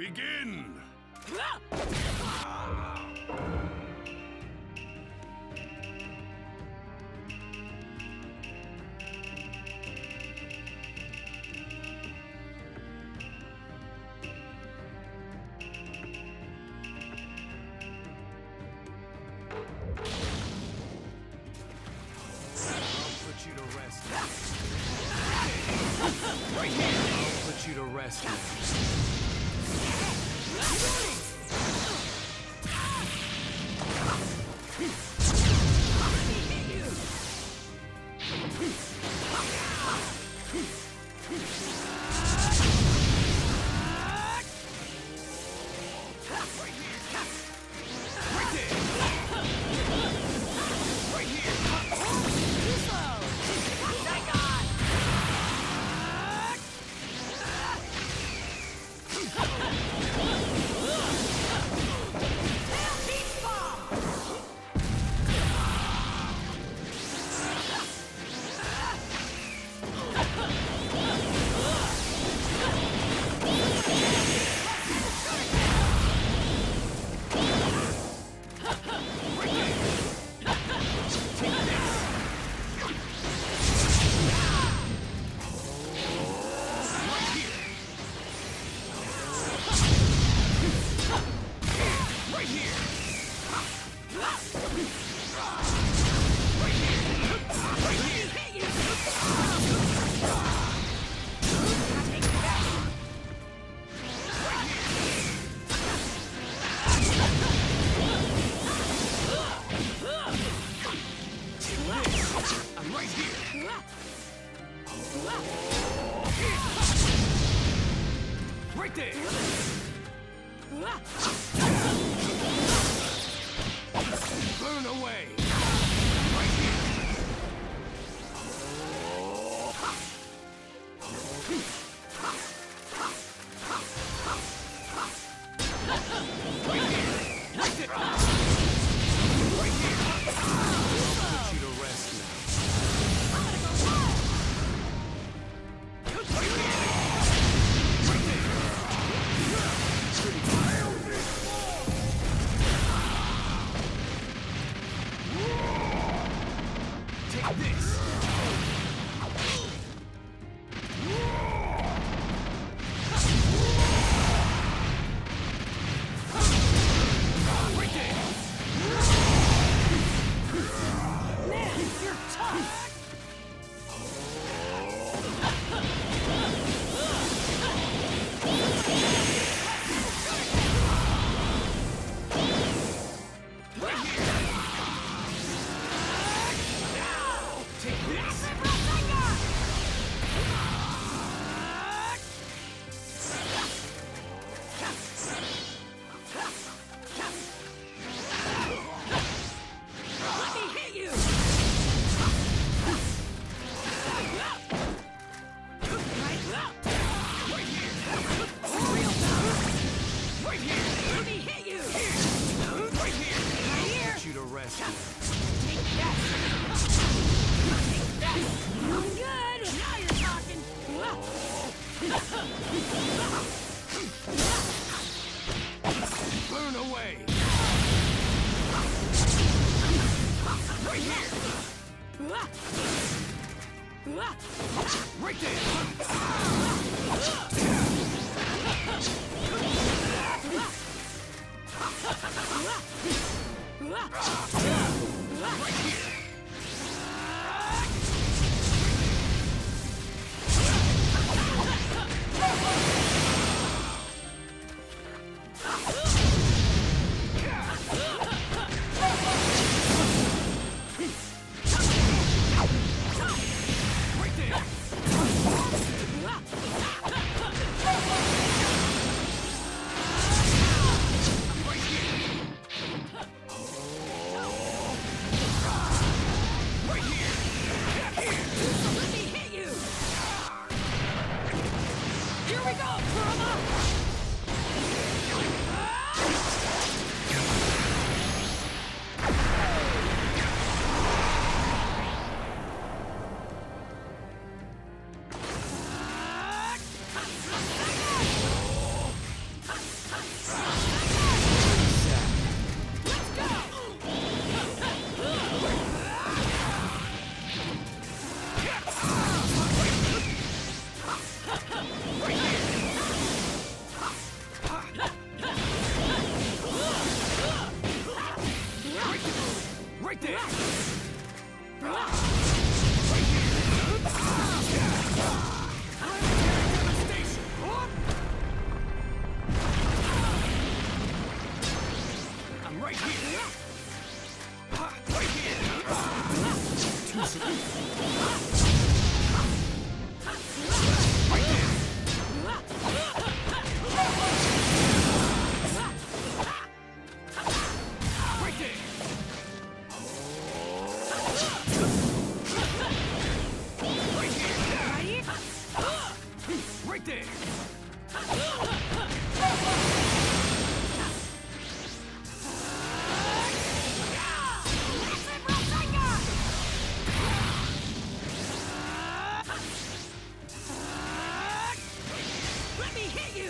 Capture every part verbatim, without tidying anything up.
Begin! You to rest. Right here. I'll put you to rest. Right there! Burn away! Right here! Right here! Right there! Right here! I'll put you to rest now. Burn away! Right here! Right there! Right here! Oh! I'm right here. Ha, right here. Too soon. Right there. Right there. Right here. Right there. Let me hit you!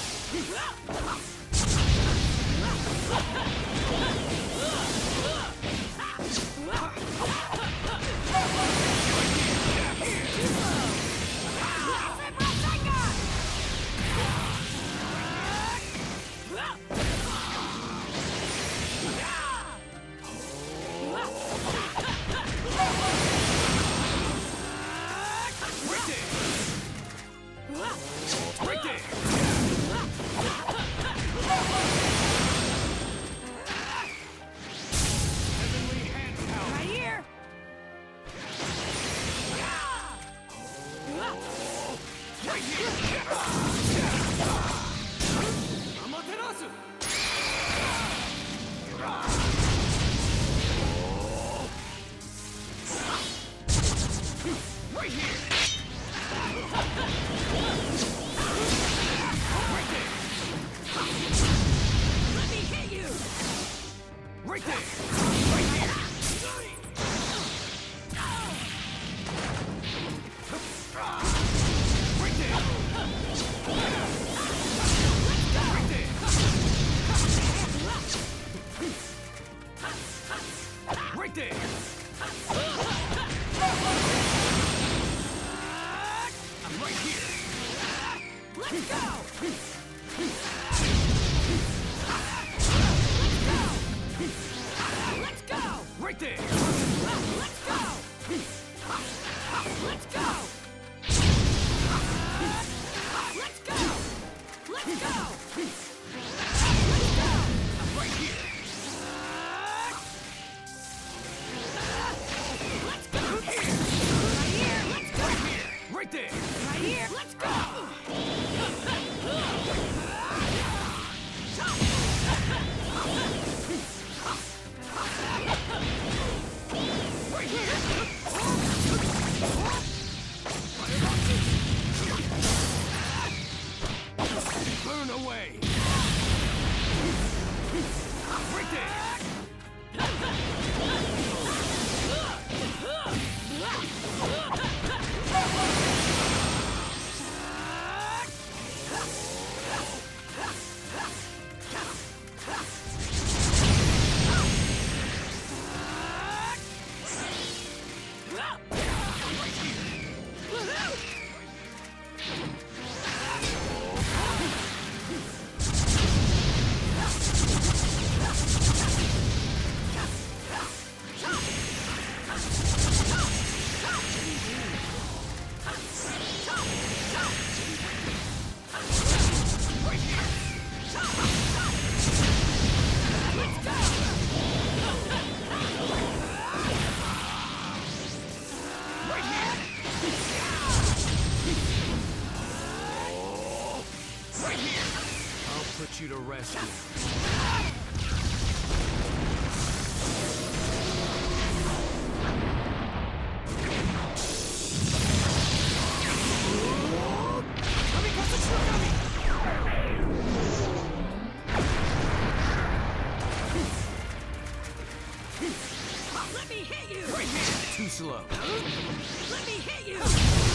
Right there. Heavenly hand power. Right here! Right here. Amaterasu. Right here. Right there. Let me hit you! Right there. Right here. Right there. Right there. Right there. I'm right here. Let's go! Let's go! Right there. Let's go! Let's go! Let's go! Let's go! I'm right here. Let's go! Right here! Let's go! Right there. Right here! Let's go! Right here. Burn away. Right there. Put you to rest. Let me hit you! Right here. Too slow. Let me hit you!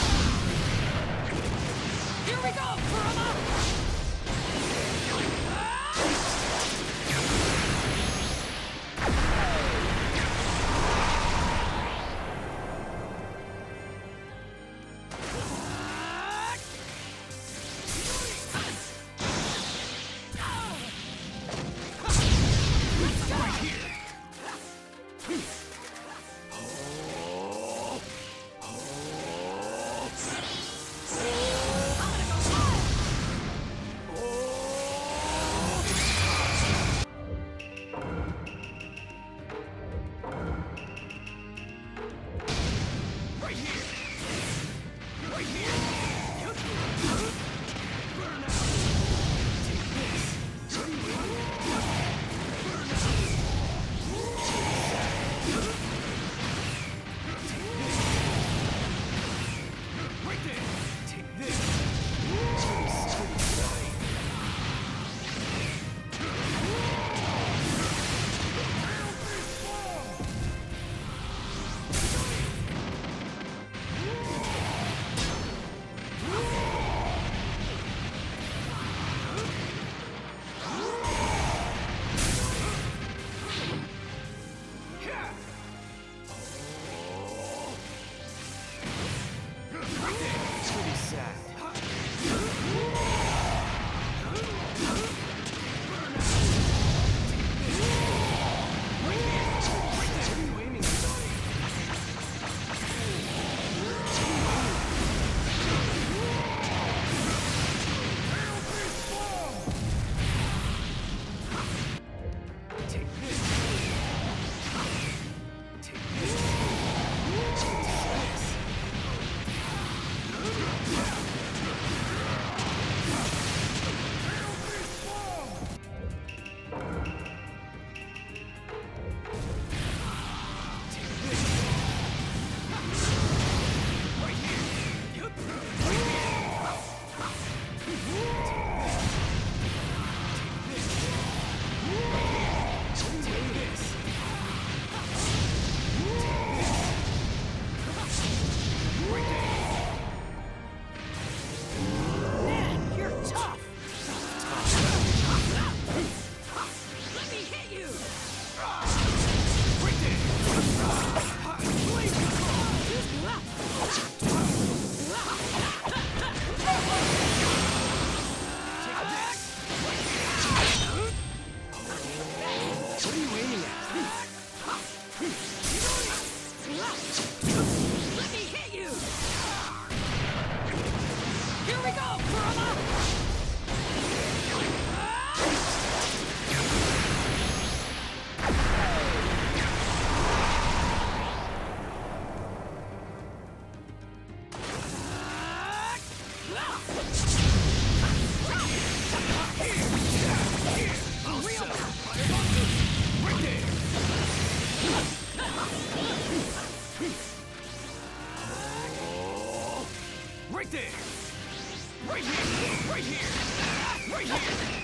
Here we go, Kurama! Right there! Right here! Right here! Right here!